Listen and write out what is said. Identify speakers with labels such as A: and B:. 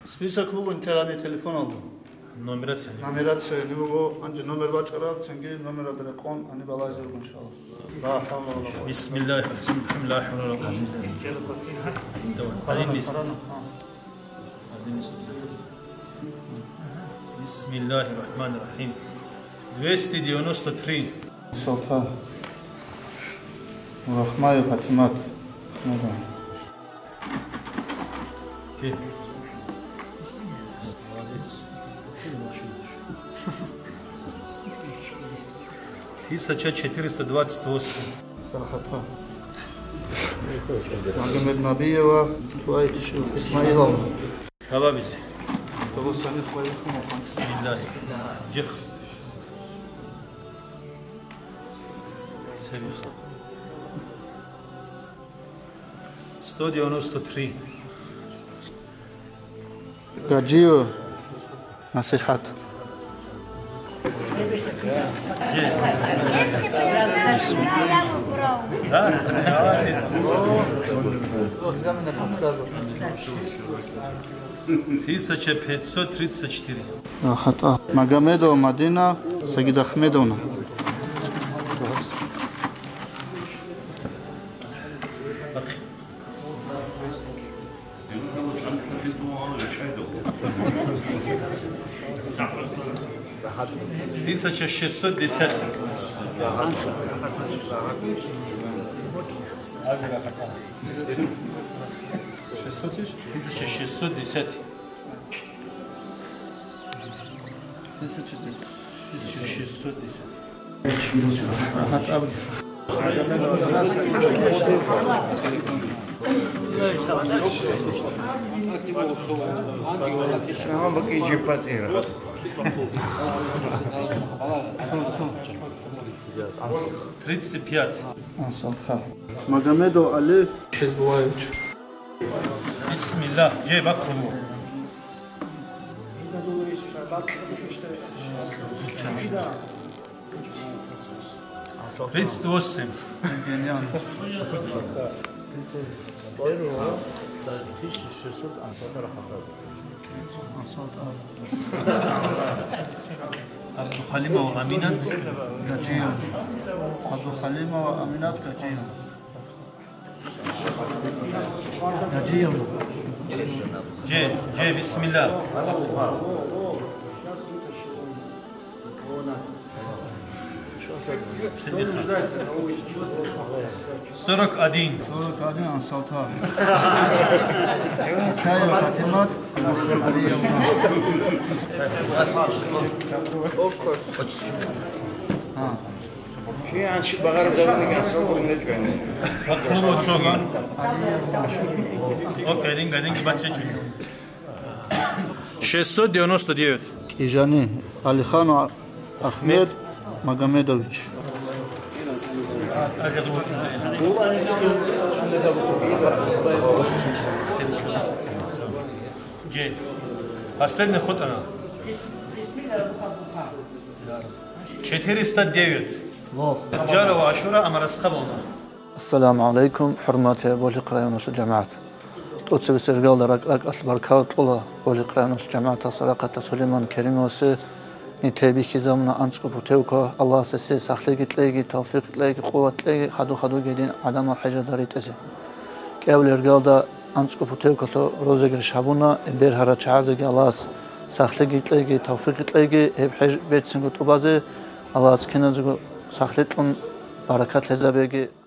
A: Список был интернет телефон алdım.
B: Номерация.
A: Номерация, не могу, анже номер бачкарав, ценги номер адрекон, они балайзер иншаллах. Да, хамла.
B: Бисмиллах, бисмиллах, один лист. Бисмиллахи рахмани рахим. 293.
A: Софа. Рахмай Фатимат. Ахмеда.
B: Ки. 1428.
A: Сахата. Магомед Набиева, твои Исмаиловна.
B: Шабабизи.
A: Того сами хвалиху.
B: Бисмиллах. Джих. Севих. 193.
A: Гаджио. Насихат.
B: Да? Молодец.
A: Экзамены подсказывают.
B: 1534.
A: Хата. Магомедова Мадина Сагид Ахмедовна.
B: Тысяча 610. 1610. 1610.
A: راحت أبد Магомедов Али Шезбуаевич.
B: Бисмилlah. Джей бакхру. Тридцать восемь. Абдухалима ва Аминат
A: Гаджиев. Абдухалима ва Аминат Гаджиев. Гаджиев.
B: Джей, бисмилlah. Сорок один.
A: Ансалтар. Исаева Фатимат.
B: Шестьсот девяносто девять.
A: Кижани Алихан Ахмед Магомедович.
B: Последний ход она. 409. Джарова Ашура Амарасхабовна.
C: السلام عليكم حرمات بولي قرايون الجماعات توتسب سرقال رك البركات الله بولي قرايون الجماعات صدقة سليمان كريم وسه نتابي كزامنا أنسكو بتوكا الله سسي سخلي تلاقي توفيق تلاقي قوة تلاقي خدو جدين عدم الحاجة داريت أسي كأول رجال دا أنسكو بتوكا تو روزق شابونا بير هرج عزق الله سخلي تلاقي توفيق تلاقي هب حاجة بيت سنقط وبازه الله سكنه زغو سخلتون بركات لزبيجي